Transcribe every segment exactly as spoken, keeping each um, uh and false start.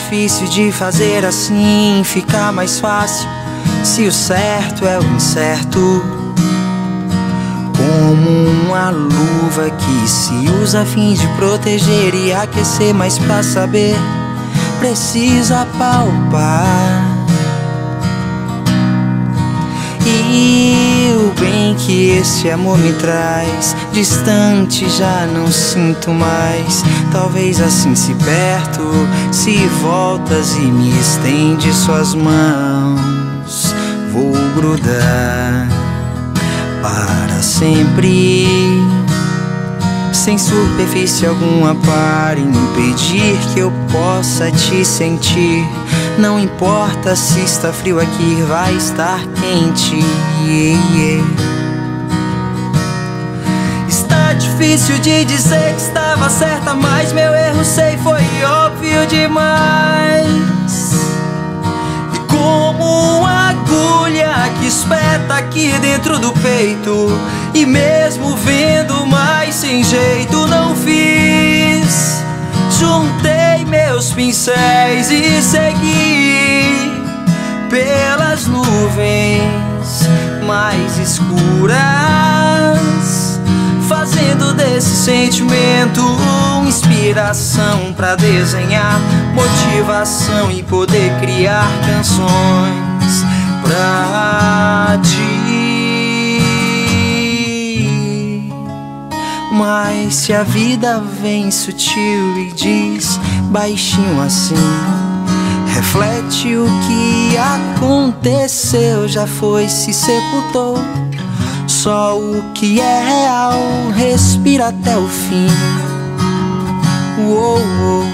difícil de fazer assim, fica mais fácil se o certo é o incerto. Como uma luva que se usa a fim de proteger e aquecer, mas pra saber precisa palpar. E o bem que esse amor me traz, distante já não sinto mais. Talvez assim, se perto, se voltas e me estende suas mãos, vou grudar para sempre, sem superfície alguma para impedir que eu possa te sentir. Não importa se está frio aqui, vai estar quente. Yeah, yeah. Está difícil de dizer que estava certa, mas meu erro sei foi óbvio demais. E como uma agulha que espeta aqui dentro do peito, e mesmo vendo mais sem jeito não fiz. Juntei meus pincéis e segui pelas nuvens mais escuras, fazendo desse sentimento inspiração pra desenhar, motivação e poder criar canções pra ti. Mas se a vida vem sutil e diz baixinho assim, reflete o que aconteceu, já foi, se sepultou. Só o que é real respira até o fim. Uou, uou.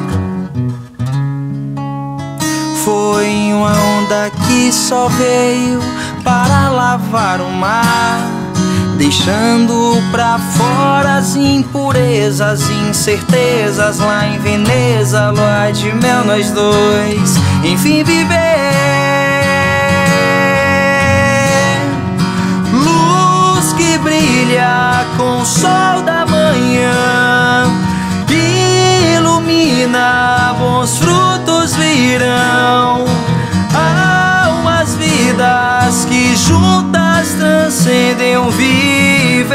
Foi uma onda que só veio para lavar o mar, deixando pra fora as impurezas, incertezas. Lá em Veneza, lua de mel, nós dois, enfim viver. Luz que brilha com o sol da manhã, ilumina, bons frutos virão. Almas, vidas que juntas transcendem o viver.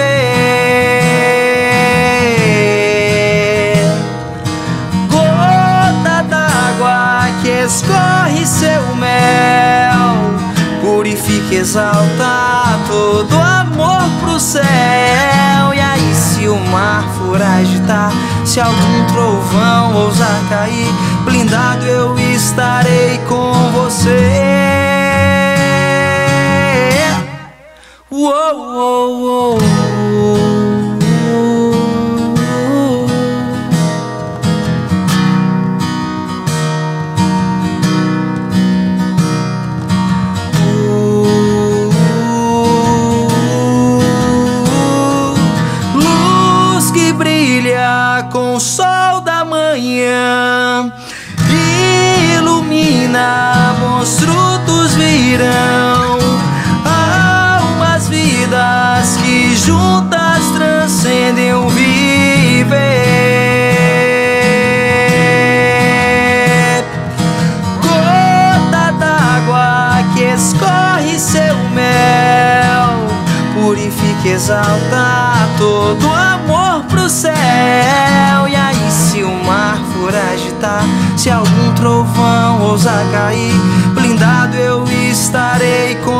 Gota d'água que escorre seu mel, purifica, exalta todo amor pro céu. E aí, se o mar for agitar, se algum trovão ousar cair, blindado eu estarei com você. Uou, uou, uou, luz que brilha com o sol da manhã, ilumina, bons frutos virão. Almas, vidas que juntas transcendem o viver. Gota d'água que escorre seu mel, purifica, exalta todo amor pro céu. E aí, se o mar for agitar, se algum trovão ousar cair, blindado eu estarei com